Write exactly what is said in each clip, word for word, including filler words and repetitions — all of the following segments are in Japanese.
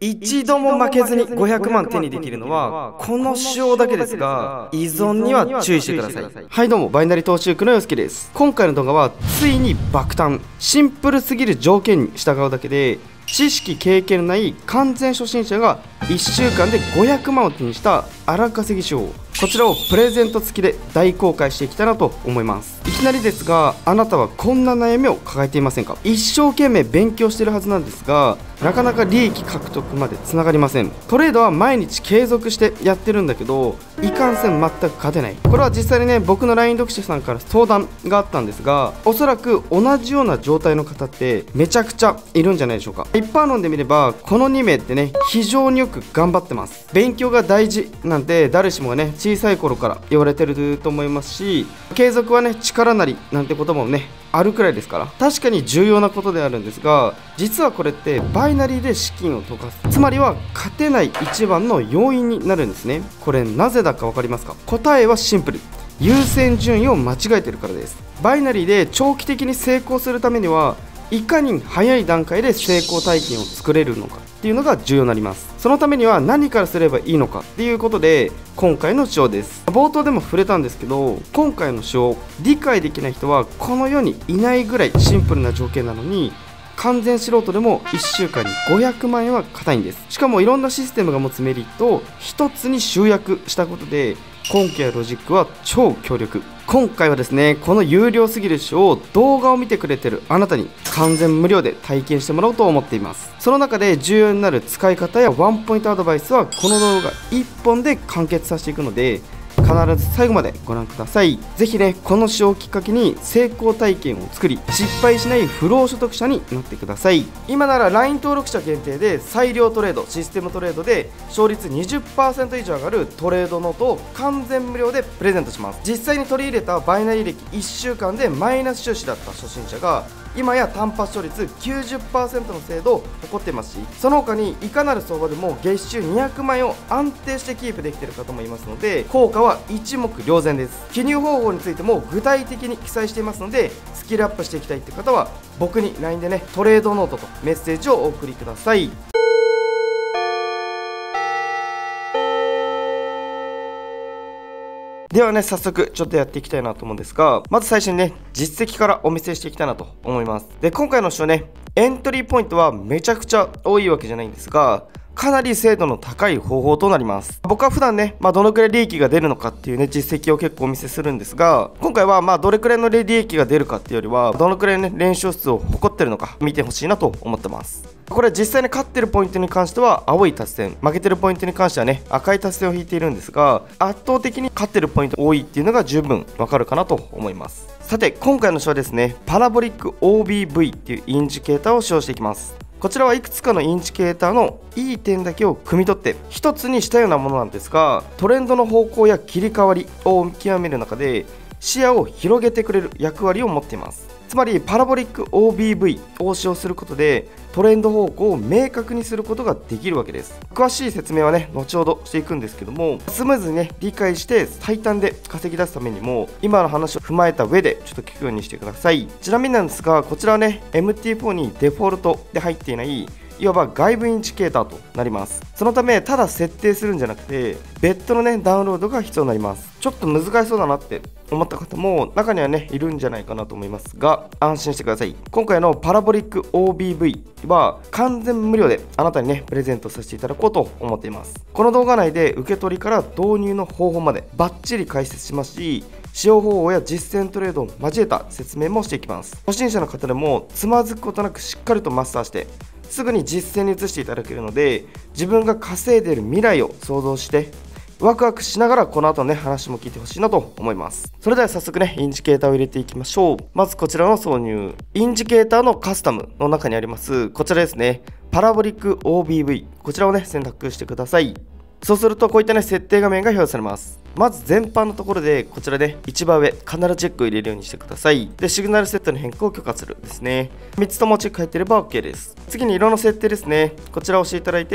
一度も負けずにごひゃくまん手にできるのはこの仕様だけですが、依存には注意してください。はいどうも、バイナリ投資区のよすけです。今回の動画はついに爆誕、シンプルすぎる条件に従うだけで知識経験のない完全初心者がいっしゅうかんでごひゃくまんを手にした荒稼ぎ手法、こちらをプレゼント付きで大公開していきたいなと思います。いきなりですが、あなたはこんな悩みを抱えていませんか？一生懸命勉強しているはずなんですが、なかなか利益獲得までつながりません。トレードは毎日継続してやってるんだけど、いかんせん全く勝てない。これは実際にね、僕の ライン 読者さんから相談があったんですが、おそらく同じような状態の方ってめちゃくちゃいるんじゃないでしょうか。一般論で見ればこのにめいってね、非常によく頑張ってます。勉強が大事なんて誰しもがね、小さい頃から言われてると思いますし、継続はね力なりなんてこともねあるくらいですから、確かに重要なことであるんですが、実はこれってバイナリーで資金を溶かす、つまりは勝てない一番の要因になるんですね。これなぜだか分かりますか？答えはシンプル、優先順位を間違えてるからです。バイナリーで長期的に成功するためには、いかに早い段階で成功体験を作れるのかっていうのが重要になります。そのためには何からすればいいのかっていうことで、今回の手法です。冒頭でも触れたんですけど、今回の手法理解できない人はこの世にいないぐらいシンプルな条件なのに、完全素人でもいっしゅうかんにごひゃくまんえんは硬いんです。しかもいろんなシステムが持つメリットを一つに集約したことで、根拠やロジックは超強力。今回はですね、この有料すぎる手法を動画を見てくれてるあなたに完全無料で体験してもらおうと思っています。その中で重要になる使い方やワンポイントアドバイスはこの動画いっぽんで完結させていくので、必ず最後までご覧ください。ぜひね、この手法をきっかけに成功体験を作り、失敗しない不労所得者になってください。今なら ライン 登録者限定で裁量トレード、システムトレードで勝率 にじゅっパーセント 以上上がるトレードノートを完全無料でプレゼントします。実際に取り入れたバイナリー歴いっしゅうかんでマイナス収支だった初心者が今や単発勝率 きゅうじゅっパーセント の精度を誇っていますし、その他にいかなる相場でも月収にひゃくまんえんを安定してキープできている方もいますので、効果は一目瞭然です。記入方法についても具体的に記載していますので、スキルアップしていきたいって方は僕に ライン でね、トレードノートとメッセージをお送りください。ではね、早速ちょっとやっていきたいなと思うんですが、まず最初にね、実績からお見せしていきたいなと思います。で、今回の手法ね、エントリーポイントはめちゃくちゃ多いわけじゃないんですが、かなり精度の高い方法となります。僕は普段ね、まあ、どのくらい利益が出るのかっていうね、実績を結構お見せするんですが、今回はまあどれくらいの利益が出るかっていうよりは、どのくらいね、連勝数を誇ってるのか見てほしいなと思ってます。これ実際に勝ってるポイントに関しては青い達線、負けてるポイントに関してはね、赤い達線を引いているんですが、圧倒的に勝ってるポイント多いっていうのが十分わかるかなと思います。さて、今回の手法はですね、パラボリック オービーブイ っていうインジケーターを使用していきます。こちらはいくつかのインジケーターのいい点だけを汲み取って一つにしたようなものなんですが、トレンドの方向や切り替わりを見極める中で視野を広げてくれる役割を持っています。つまりパラボリック オービーブイ を使用することでトレンド方向を明確にすることができるわけです。詳しい説明はね、後ほどしていくんですけども、スムーズにね、理解して最短で稼ぎ出すためにも今の話を踏まえた上でちょっと聞くようにしてください。ちなみになんですが、こちらはね エムティーフォー にデフォルトで入っていないいわば外部インジケーターとなります。そのためただ設定するんじゃなくて別途のねダウンロードが必要になります。ちょっと難しそうだなって思った方も中にはねいるんじゃないかなと思いますが、安心してください。今回のパラボリック オービーブイ は完全無料であなたにねプレゼントさせていただこうと思っています。この動画内で受け取りから導入の方法までバッチリ解説しますし、使用方法や実践トレードを交えた説明もしていきます。初心者の方でもつまずくことなくしっかりとマスターしてすぐに実践に移していただけるので、自分が稼いでいる未来を想像してワクワクしながらこの後ね話も聞いてほしいなと思います。それでは早速ねインジケーターを入れていきましょう。まずこちらの挿入、インジケーターのカスタムの中にありますこちらですね、パラボリック オービーブイ、 こちらをね選択してください。そうするとこういったね設定画面が表示されます。まず全般のところでこちらで一番上必ずチェックを入れるようにしてください。でシグナルセットの変更を許可するですね。みっつともチェック入っていれば OK です。次に色の設定ですね。こちらを押していただいて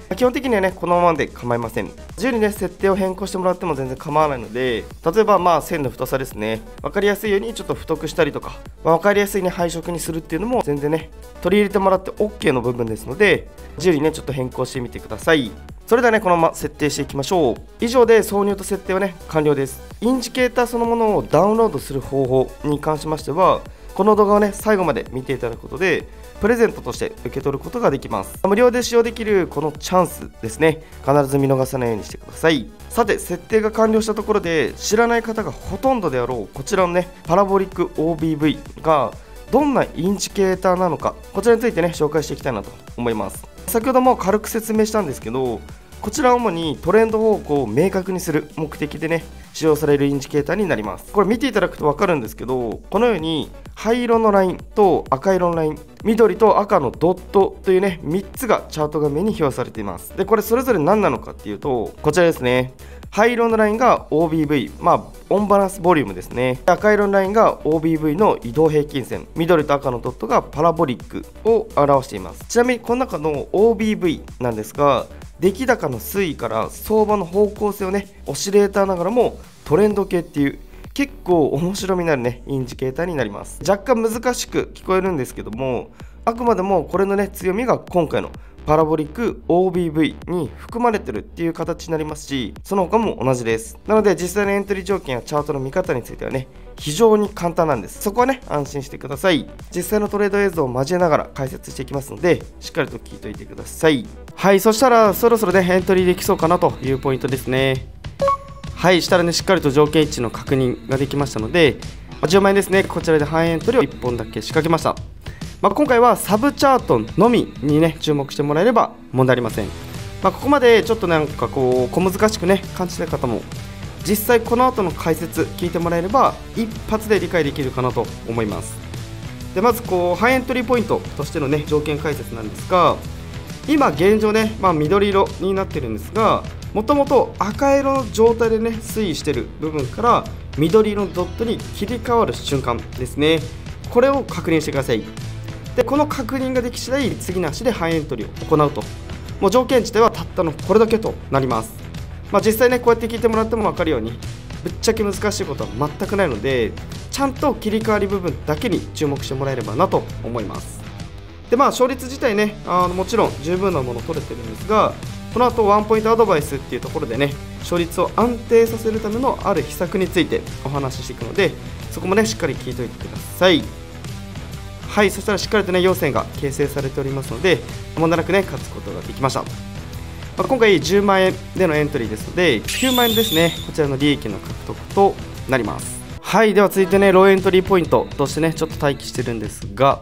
基本的にはねこのままで構いません。自由にね設定を変更してもらっても全然構わないので、例えばまあ線の太さですね、分かりやすいようにちょっと太くしたりとか、まあ、分かりやすいね配色にするっていうのも全然ね取り入れてもらって オーケー の部分ですので、自由にねちょっと変更してみてください。それではねこのまま設定していきましょう。以上で挿入と設定はね完了です。インジケーターそのものをダウンロードする方法に関しましては、この動画をね最後まで見ていただくことでプレゼントとして受け取ることができます。無料で使用できるこのチャンスですね、必ず見逃さないようにしてください。さて設定が完了したところで、知らない方がほとんどであろうこちらのねパラボリック オービーブイ がどんなインジケーターなのか、こちらについてね紹介していきたいなと思います。先ほども軽く説明したんですけど、こちらは主にトレンド方向を明確にする目的でね使用されるインジケーターになります。これ見ていただくと分かるんですけど、このように灰色のラインと赤色のライン、緑と赤のドットというねみっつがチャート画面に表示されています。でこれそれぞれ何なのかっていうと、こちらですね。灰色のラインが オービーブイ、まあオンバランスボリュームですね。赤色のラインが オービーブイ の移動平均線、緑と赤のドットがパラボリックを表しています。ちなみにこの中の オービーブイ なんですが、出来高の推移から相場の方向性をねオシレーターながらもトレンド系っていう結構面白みのあるねインジケーターになります。若干難しく聞こえるんですけども、あくまでもこれのね強みが今回のパラボリック オービーブイ に含まれてるっていう形になりますし、その他も同じです。なので実際のエントリー条件やチャートの見方についてはね非常に簡単なんです。そこはね安心してください。実際のトレード映像を交えながら解説していきますので、しっかりと聞いておいてください。はい、そしたらそろそろねエントリーできそうかなというポイントですね。はい、したらねしっかりと条件一致の確認ができましたので、じゅうまんえんですね、こちらで半エントリーをいっぽんだけ仕掛けました。まあ、今回はサブチャートのみにね注目してもらえれば問題ありません。まあ、ここまでちょっとなんかこう小難しくね感じた方も、実際この後の解説聞いてもらえれば一発で理解できるかなと思います。でまずこうハイエントリーポイントとしてのね条件解説なんですが、今現状ね、まあ、緑色になってるんですが、もともと赤色の状態でね推移してる部分から緑色のドットに切り替わる瞬間ですね、これを確認してください。でこの確認ができ次第次の足でハイエントリーを行うと、もう条件自体はたったのこれだけとなります。まあ、実際ねこうやって聞いてもらっても分かるようにぶっちゃけ難しいことは全くないので、ちゃんと切り替わり部分だけに注目してもらえればなと思います。でまあ勝率自体ねあのもちろん十分なもの取れてるんですが、この後ワンポイントアドバイスっていうところでね勝率を安定させるためのある秘策についてお話ししていくので、そこもねしっかり聞いておいてください。はい、そしたらしっかりとね要線が形成されておりますので、問題なくね勝つことができました。まあ、今回じゅうまんえんでのエントリーですのできゅうまんえんですね、こちらの利益の獲得となります。はい、では続いてねローエントリーポイントとしてねちょっと待機してるんですが、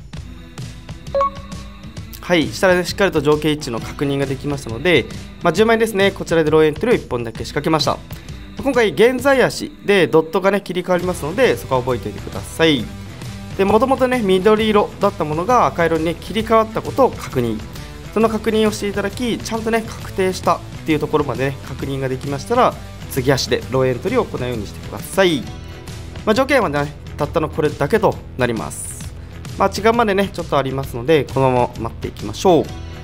はい、したらねしっかりと条件一致の確認ができましたので、まあ、じゅうまんえんですね、こちらでローエントリーをいっぽんだけ仕掛けました。今回現在足でドットがね切り替わりますので、そこは覚えておいてください。でもともとね緑色だったものが赤色にね切り替わったことを確認、その確認をしていただき、ちゃんとね確定したっていうところまでね確認ができましたら、次足でローエントリーを行うようにしてください。まあ、条件はねたったのこれだけとなります。まあ、時間までねちょっとありますので、このまま待っていきましょう。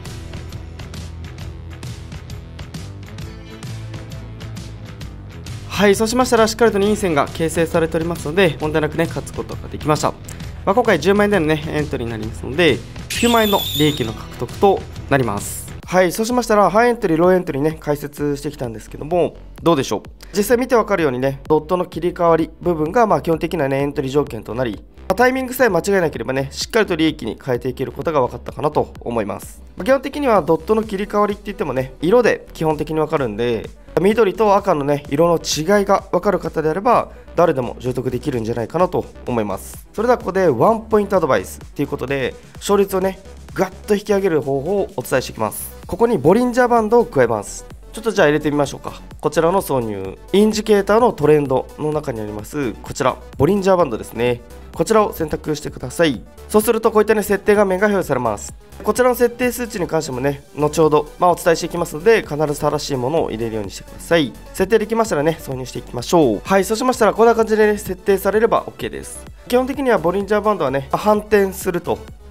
はい、そうしましたらしっかりと陰線が形成されておりますので、問題なくね勝つことができました。まあ、今回じゅうまんえんでのねエントリーになりますので、きゅうまんえんの利益の獲得となります。はい、そうしましたらハイエントリーローエントリーね解説してきたんですけども、どうでしょう。実際見てわかるようにねドットの切り替わり部分がまあ基本的なねエントリー条件となり、タイミングさえ間違えなければねしっかりと利益に変えていけることが分かったかなと思います。基本的にはドットの切り替わりって言ってもね色で基本的に分かるんで、緑と赤のね色の違いが分かる方であれば誰でも習得できるんじゃないかなと思います。それではここでワンポイントアドバイスということで、勝率をねガッと引き上げる方法をお伝えしていきます。ここにボリンジャーバンドを加えます。ちょっとじゃあ入れてみましょうか。こちらの挿入インジケーターのトレンドの中にありますこちらボリンジャーバンドですね、こちらを選択してください。そうするとこういったね設定画面が表示されます。こちらの設定数値に関してもね後ほど、まあ、お伝えしていきますので、必ず正しいものを入れるようにしてください。設定できましたらね挿入していきましょう。はい、そうしましたらこんな感じで、ね、設定されれば OK です。基本的にはボリンジャーバンドはね反転すると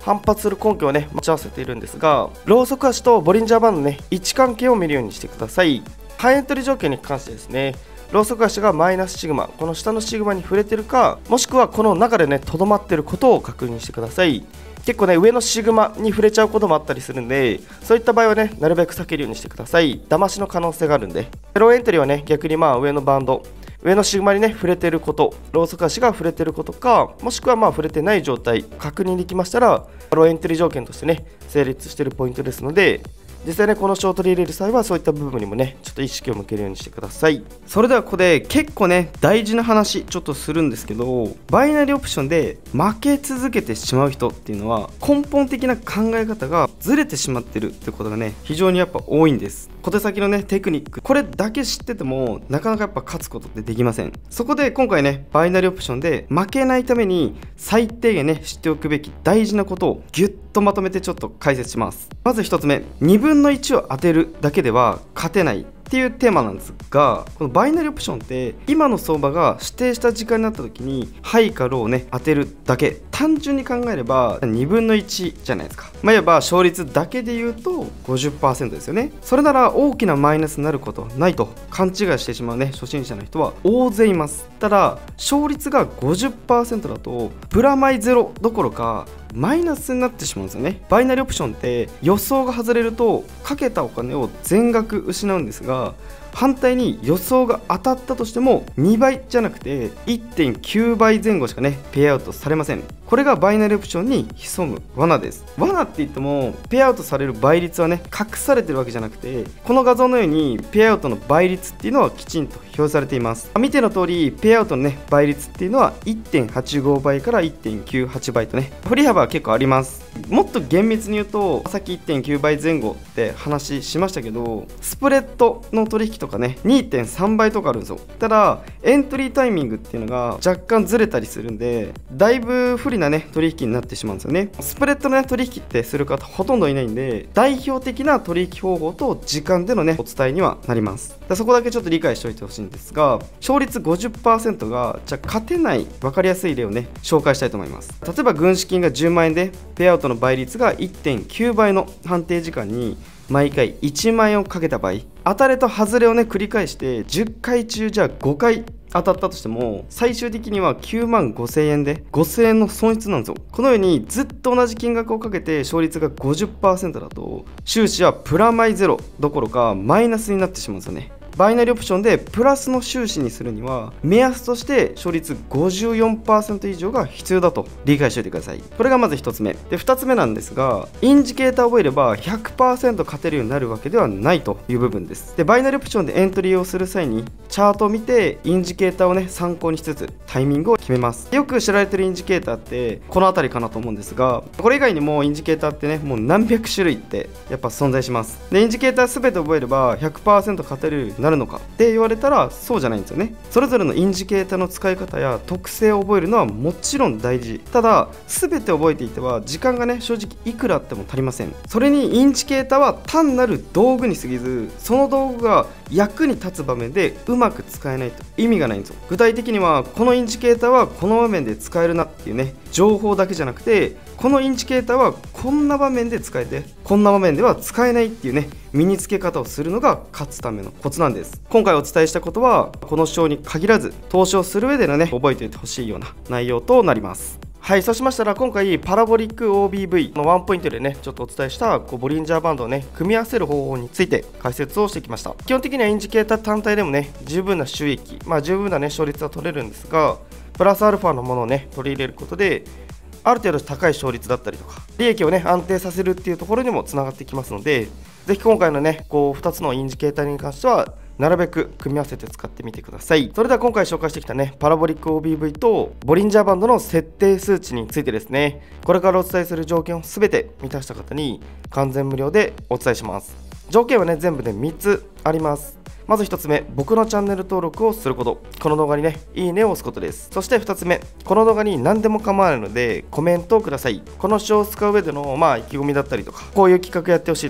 反発する根拠をね持ち合わせているんですが、ローソク足とボリンジャーバンドのね位置関係を見るようにしてください。ハイエントリー条件に関してですね、ローソク足がマイナスシグマ、この下のシグマに触れてるか、もしくはこの中でねとどまっていることを確認してください。結構ね上のシグマに触れちゃうこともあったりするんで、そういった場合はねなるべく避けるようにしてください。騙しの可能性があるんで。ローエントリーはね逆にまあ上のバンド、上のシグマにね触れてること、ローソク足が触れてることか、もしくはまあ触れてない状態確認できましたら、ローエントリー条件としてね成立しているポイントですので、実際ねこのショート取り入れる際はそういった部分にもねちょっと意識を向けるようにしてください。それではここで結構ね大事な話ちょっとするんですけど、バイナリーオプションで負け続けてしまう人っていうのは根本的な考え方がずれてしまってるってことがね非常にやっぱ多いんです。小手先のねテクニック、これだけ知っててもなかなかやっぱ勝つことってできません。そこで今回ねバイナリーオプションで負けないために最低限ね知っておくべき大事なことをギュッとまとめてちょっと解説します。まずひとつめ、にぶんのいちを当てるだけでは勝てないっていうテーマなんですが、このバイナリーオプションって今の相場が指定した時間になった時にハイかローをね当てるだけ、単純に考えればにぶんのいちじゃないですか。まあいわば勝率だけで言うと ごじゅっパーセント ですよね。それなら大きなマイナスになることはないと勘違いしてしまうね初心者の人は大勢います。ただ勝率が ごじゅっパーセント だとプラマイゼロどころかマイナスになってしまうんですよね。バイナリーオプションって予想が外れるとかけたお金を全額失うんですが、反対に予想が当たったとしてもにばいじゃなくて いってんきゅうばいぜん後しかねペイアウトされません。これがバイナリーオプションに潜む罠です。罠って言ってもペイアウトされる倍率はね隠されてるわけじゃなくて、この画像のようにペイアウトの倍率っていうのはきちんと表示されています。見ての通りペイアウトのね倍率っていうのは いってんはちごばいから いってんきゅうはちばいとね振り幅は結構あります。もっと厳密に言うとさっき いってんきゅうばいぜん後って話しましたけど、スプレッドの取引とかね にてんさんばいとかあるんですよ。ただエントリータイミングっていうのが若干ずれたりするんで、だいぶ不利なね取引になってしまうんですよね。スプレッドのね取引ってする方ほとんどいないんで、代表的な取引方法と時間でのねお伝えにはなります。そこだけちょっと理解しておいてほしいんですが、勝率 ごじゅっパーセント がじゃあ勝てない分かりやすい例をね紹介したいと思います。例えば軍資金がじゅうまんえんでペイアウトの倍率が いってんきゅうばいの判定時間に毎回いちまんえんをかけた場合、当たれと外れをね繰り返してじゅっかい中じゃあごかい当たったとしても最終的にはきゅうまんごせんえんでごせんえんの損失なんですよ。このようにずっと同じ金額をかけて勝率が ごじゅっパーセント だと収支はプラマイゼロどころかマイナスになってしまうんですよね。バイナリーオプションでプラスの収支にするには目安として勝率 ごじゅうよんパーセント 以上が必要だと理解しておいてください。これがまずひとつめで、ふたつめなんですが、インジケーターを覚えれば ひゃくパーセント 勝てるようになるわけではないという部分です。でバイナリーオプションでエントリーをする際にチャートを見てインジケーターをね参考にしつつタイミングを決めます。よく知られているインジケーターってこの辺りかなと思うんですが、これ以外にもインジケーターってねもう何百種類ってやっぱ存在します。でインジケーター全て覚えれば ひゃくパーセント 勝てるようになるのかって言われたらそうじゃないんですよね。それぞれのインジケーターの使い方や特性を覚えるのはもちろん大事。ただ全て覚えていては時間がね正直いくらあっても足りません。それにインジケーターは単なる道具に過ぎず、その道具が役に立つ場面でうまく使えないと意味がないんですよ。具体的にはこのインジケーターはこの場面で使えるなっていうね情報だけじゃなくて、このインジケーターはこんな場面で使えてこんな場面では使えないっていうね身につけ方をするのが勝つためのコツなんです。今回お伝えしたことはこの章に限らず投資をする上でのね覚えておいてほしいような内容となります。はい、そうしましたら今回パラボリック オービーブイ のワンポイントでねちょっとお伝えしたこうボリンジャーバンドをね組み合わせる方法について解説をしてきました。基本的にはインジケーター単体でもね十分な収益、まあ十分なね勝率は取れるんですが、プラスアルファのものをね取り入れることである程度高い勝率だったりとか利益をね安定させるっていうところにもつながってきますので、ぜひ今回のねこうふたつのインジケーターに関してはなるべく組み合わせて使ってみてください。それでは今回紹介してきたねパラボリック オービーブイ とボリンジャーバンドの設定数値についてですね、これからお伝えする条件を全て満たした方に完全無料でお伝えします。条件はね全部でみっつあります。まずひとつめ、僕のチャンネル登録をすること。この動画にね、いいねを押すことです。そしてふたつめ、この動画に何でも構わないのでコメントをください。この章を使う上でのまあ意気込みだったりとか、こういう企画やってほしいとか、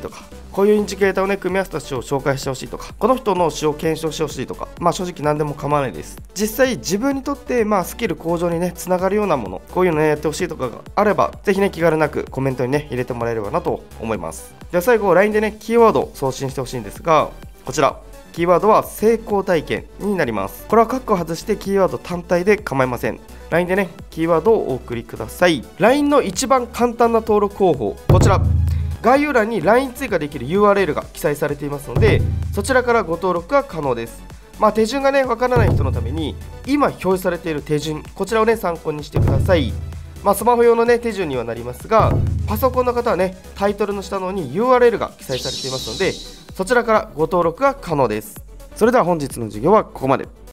こういうインジケーターをね組み合わせた詩を紹介してほしいとか、この人の詩を検証してほしいとか、まあ正直何でも構わないです。実際自分にとってまあスキル向上にねつながるようなもの、こういうのねやってほしいとかがあれば、ぜひね気軽なくコメントにね入れてもらえればなと思います。では最後 ライン でねキーワードを送信してほしいんですが、こちらキーワードは成功体験になります。これはカッコを外してキーワード単体で構いません。 ライン でねキーワードをお送りください。 ライン の一番簡単な登録方法、こちら概要欄に ライン 追加できる ユーアールエル が記載されていますので、そちらからご登録が可能です。まあ手順がねわからない人のために今表示されている手順、こちらをね参考にしてください。まあスマホ用のね手順にはなりますが、パソコンの方はねタイトルの下の方に ユーアールエル が記載されていますので、そちらからご登録が可能です。それでは本日の授業はここまで。